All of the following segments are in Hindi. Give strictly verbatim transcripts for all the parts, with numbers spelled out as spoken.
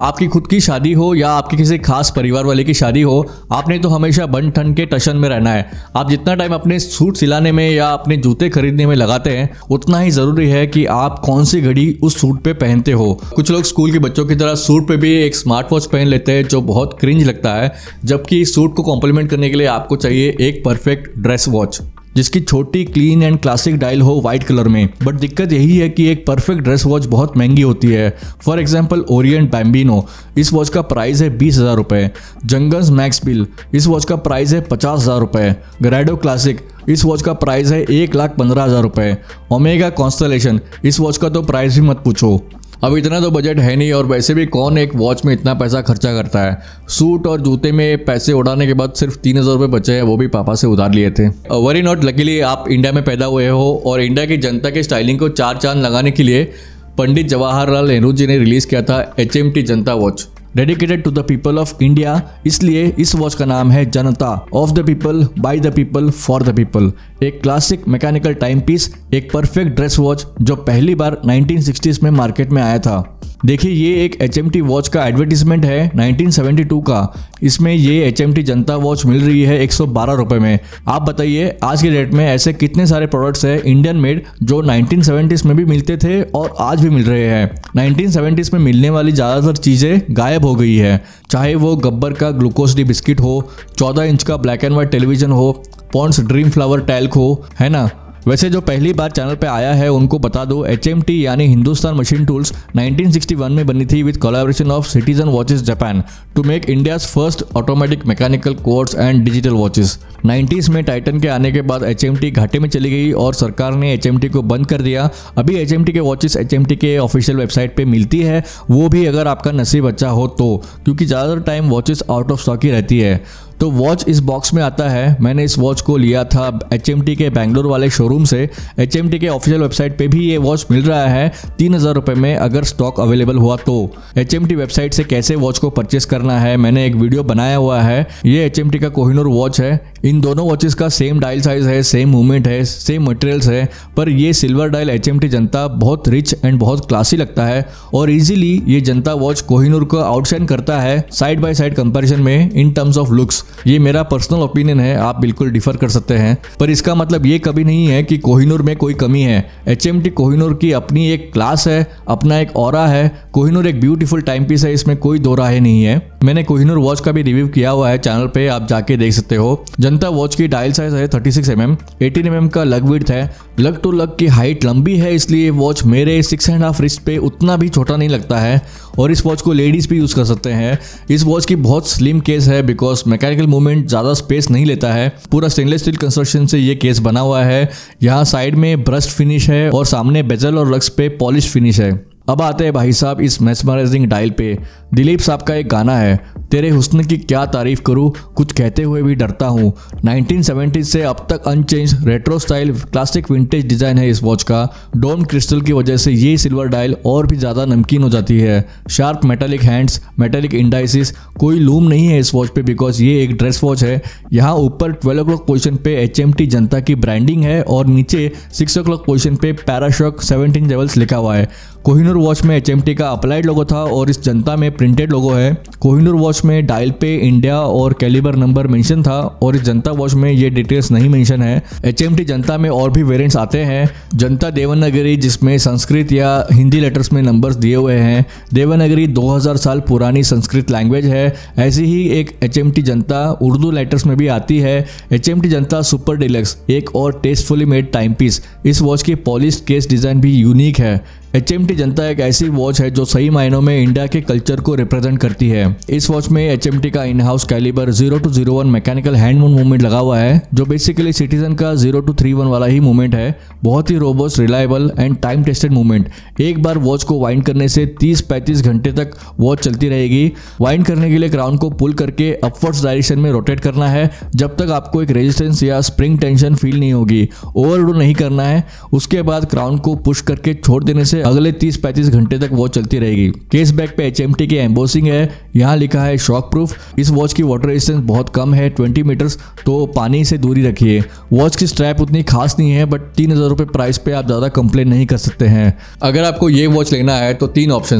आपकी खुद की शादी हो या आपके किसी खास परिवार वाले की शादी हो, आपने तो हमेशा बन ठन के टशन में रहना है। आप जितना टाइम अपने सूट सिलाने में या अपने जूते खरीदने में लगाते हैं, उतना ही जरूरी है कि आप कौन सी घड़ी उस सूट पे पहनते हो। कुछ लोग स्कूल के बच्चों की तरह सूट पे भी एक स्मार्ट वॉच पहन लेते हैं जो बहुत क्रिंज लगता है, जबकि इस सूट को कॉम्प्लीमेंट करने के लिए आपको चाहिए एक परफेक्ट ड्रेस वॉच जिसकी छोटी क्लीन एंड क्लासिक डायल हो व्हाइट कलर में। बट दिक्कत यही है कि एक परफेक्ट ड्रेस वॉच बहुत महंगी होती है। फॉर एग्जांपल ओरिएंट बैम्बिनो, इस वॉच का प्राइस है बीस हजार रुपए। जंगन्स मैक्स बिल, इस वॉच का प्राइस है पचास हजार रुपए। ग्रेडो क्लासिक, इस वॉच का प्राइस है एक लाख पंद्रह हजार रुपए। ओमेगा कॉन्स्टलेशन, इस वॉच का तो प्राइस भी मत पूछो। अब इतना तो बजट है नहीं, और वैसे भी कौन एक वॉच में इतना पैसा खर्चा करता है। सूट और जूते में पैसे उड़ाने के बाद सिर्फ तीन हज़ार रुपये बचे हैं, वो भी पापा से उधार लिए थे। वरी नॉट, लकीली आप इंडिया में पैदा हुए हो और इंडिया की जनता के स्टाइलिंग को चार चांद लगाने के लिए पंडित जवाहरलाल नेहरू जी ने रिलीज किया था H M T Janata watch, dedicated to the people of India. इसलिए इस वॉच का नाम है Janata, of the people, by the people, for the people. एक क्लासिक मैकेनिकल टाइम पीस, एक परफेक्ट ड्रेस वॉच जो पहली बार नाइनटीन सिक्सटीज़ में मार्केट में आया था। देखिए, ये एक एच एम टी वॉच का एडवर्टीजमेंट है नाइनटीन सेवेंटी टू का। इसमें ये H M T Janata watch मिल रही है एक सौ बारह रुपए में। आप बताइए, आज के डेट में ऐसे कितने सारे प्रोडक्ट्स हैं इंडियन मेड जो नाइनटीन सेवेंटीज़ में भी मिलते थे और आज भी मिल रहे हैं। नाइनटीन सेवेंटीज़ में मिलने वाली ज़्यादातर चीज़ें गायब हो गई है, चाहे वो गब्बर का ग्लूकोज डी बिस्किट हो, चौदह इंच का ब्लैक एंड व्हाइट टेलीविजन हो, पॉन्ड्स ड्रीम फ्लावर टैल्क हो, है ना। वैसे जो पहली बार चैनल पे आया है उनको बता दो, एच एम टी यानी Hindustan machine tools nineteen sixty one में बनी थी with collaboration of citizen watches Japan to make India's first automatic mechanical quartz and digital watches. Nineties में टाइटन के आने के बाद एच एम टी घाटे में चली गई और सरकार ने एच एम टी को बंद कर दिया। अभी एच एम टी के वॉचेस एच एम टी के ऑफिशियल वेबसाइट पे मिलती है, वो भी अगर आपका नसीब अच्छा हो तो, क्योंकि ज़्यादातर time watches out of stock ही रहती है। तो वॉच इस बॉक्स में आता है। मैंने इस वॉच को लिया था एच एम टी के बैंगलोर वाले शोरूम से। एच एम टी के ऑफिशियल वेबसाइट पे भी ये वॉच मिल रहा है तीन हज़ार रुपये में, अगर स्टॉक अवेलेबल हुआ तो। एच एम टी वेबसाइट से कैसे वॉच को परचेस करना है मैंने एक वीडियो बनाया हुआ है। ये एच एम टी का कोहिनूर वॉच है। इन दोनों वॉचेस का सेम डायल साइज है, सेम मूवमेंट है, सेम मटेरियल्स है, पर ये silver dial H M T Janata बहुत रिच एंड बहुत क्लासी लगता है और इजीली ये जनता वॉच कोहिनूर को आउटशाइन करता है साइड बाय साइड कंपैरिजन में इन टर्म्स ऑफ लुक्स। ये मेरा पर्सनल ओपिनियन है, आप बिल्कुल डिफर कर सकते हैं, पर इसका मतलब ये कभी नहीं है कि कोहिनूर में कोई कमी है। एच एम टी कोहिनूर की अपनी एक क्लास है, अपना एक ऑरा है। कोहिनूर एक ब्यूटीफुल टाइम पीस है, इसमें कोई दो राय नहीं है। मैंने कोहिनूर वॉच का भी रिव्यू किया हुआ है चैनल पे, आप जाके देख सकते हो। जनता वॉच की डायल साइज है thirty six M M, eighteen M M का लग विड्थ है। लग टू लग की हाइट लंबी है, इसलिए वॉच मेरे सिक्स एंड हाफ रिस्ट पे उतना भी छोटा नहीं लगता है और इस वॉच को लेडीज भी यूज कर सकते हैं। इस वॉच की बहुत स्लिम केस है बिकॉज मैकेनिकल मूवमेंट ज्यादा स्पेस नहीं लेता है। पूरा स्टेनलेस स्टील कंस्ट्रक्शन से ये केस बना हुआ है। यहाँ साइड में ब्रस्ट फिनिश है और सामने बेजल और लग्स पे पॉलिश फिनिश है। अब आते हैं भाई साहब इस मेस्मराइजिंग डायल पे। दिलीप साहब का एक गाना है, तेरे हुस्न की क्या तारीफ करूं, कुछ कहते हुए भी डरता हूं। नाइनटीन सेवेंटी से अब तक unchanged retro style classic vintage design है इस वॉच का। डोम क्रिस्टल की वजह से ये सिल्वर डायल और भी ज्यादा नमकीन हो जाती है। Sharp metallic hands, metallic indices, कोई लूम नहीं है इस वॉच पे बिकॉज ये एक ड्रेस वॉच है। यहाँ ऊपर ट्वेल्व ओ क्लॉक पोजिशन पे एच एम टी जनता की ब्रांडिंग है और नीचे सिक्स ओ क्लॉक पोजिशन पे पैराशॉक सेवनटीन लेवल्स लिखा हुआ है। कोहिनूर वॉच में एच एम टी का अप्लाइड लोगो था और इस जनता में प्रिंटेड लोगो है। कोहिनूर वॉच में डायल पे इंडिया और कैलिबर नंबर मेंशन था और इस जनता वॉच में ये डिटेल्स नहीं मेंशन है। एच एम टी जनता में और भी वेरिएंट्स आते हैं। जनता देवनागरी, जिसमें संस्कृत या हिंदी लेटर्स में नंबर्स दिए हुए हैं। देवनागरी दो हज़ार साल पुरानी संस्कृत लैंग्वेज है। ऐसी ही एक एच एम टी जनता उर्दू लेटर्स में भी आती है। H M T Janata super deluxe, एक और टेस्टफुली मेड टाइम पीस। इस वॉच की पॉलिश केस डिजाइन भी यूनिक है। एच एम टी जनता एक ऐसी वॉच है जो सही मायनों में इंडिया के कल्चर को रिप्रेजेंट करती है। इस वॉच में एच एम टी का in house calibre zero two zero one mechanical hand move movement लगा हुआ है, जो बेसिकली सिटीजन का जीरो टू थ्री वन वाला ही मूवमेंट है। बहुत ही robust, reliable and time tested movement. एक बार वॉच को वाइंड करने से तीस पैंतीस घंटे तक वॉच चलती रहेगी। वाइंड करने के लिए क्राउन को पुल करके अपवर्ड्स डायरेक्शन में रोटेट करना है जब तक आपको एक रेजिस्टेंस या स्प्रिंग टेंशन फील नहीं होगी। ओवरडू नहीं करना है। उसके बाद क्राउन को पुश करके छोड़ देने से अगले तीस पैंतीस घंटे तक वॉच चलती रहेगी। केस बैक पे एच एम टी की एम्बोसिंग है। यहाँ लिखा है शॉक प्रूफ। इस वॉच की वाटर रेजिस्टेंस बहुत कम है, ट्वेंटी मीटर्स, तो पानी से दूरी रखिए। वॉच की स्ट्रैप उतनी खास नहीं है, बट तीन हजार रुपए प्राइस पे आप ज्यादा कंप्लेन नहीं कर सकते हैं। अगर आपको ये वॉच लेना है तो तीन ऑप्शंस है।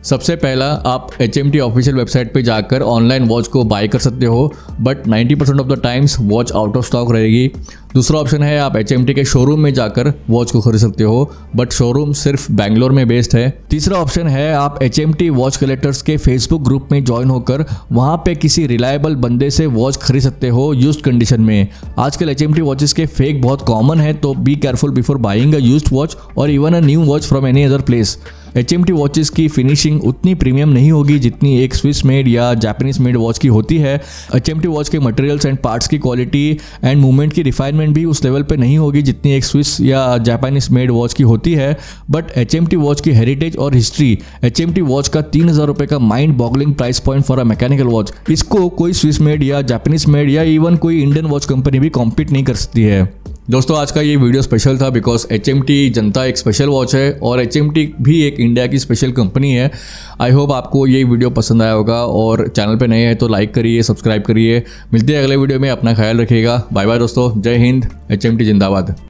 सबसे पहला, आप H M T official website पे जाकर ऑनलाइन वॉच को बाय कर सकते हो, but ninety percent of the times watch out of stock रहेगी। दूसरा ऑप्शन है आप एच एम टी के शोरूम में जाकर वॉच को खरीद सकते हो, बट शोरूम सिर्फ बैंगलोर में बेस्ड है। तीसरा ऑप्शन है आप H M T watch collectors के फेसबुक ग्रुप में ज्वाइन होकर वहाँ पे किसी रिलायबल बंदे से वॉच खरीद सकते हो यूज्ड कंडीशन में। आजकल एच एम टी वॉचेस के फेक बहुत कॉमन है, तो be careful before buying a used watch और even a new watch from any other place. H M T watches की फिनिशिंग उतनी प्रीमियम नहीं होगी जितनी एक स्विस मेड या जापानीज मेड वॉच की होती है। एच एम टी वॉच के मटेरियल्स एंड पार्ट्स की क्वालिटी एंड मूवमेंट की रिफाइनमेंट भी उस लेवल पे नहीं होगी जितनी एक स्विस या जापानीज मेड वॉच की होती है। But H M T watch की हेरिटेज और history, H M T watch का तीन हज़ार रुपये का mind boggling price point for a mechanical watch, इसको कोई स्विस मेड या जापानीज मेड या इवन कोई इंडियन वॉच कंपनी भी कॉम्पीट नहीं कर सकती है। दोस्तों, आज का ये वीडियो स्पेशल था because H M T Janata एक स्पेशल वॉच है और एच एम टी भी एक इंडिया की स्पेशल कंपनी है। आई होप आपको ये वीडियो पसंद आया होगा और चैनल पे नए हैं तो लाइक करिए, सब्सक्राइब करिए। मिलते हैं अगले वीडियो में, अपना ख्याल रखिएगा। बाय बाय दोस्तों, जय हिंद, एच एम टी जिंदाबाद।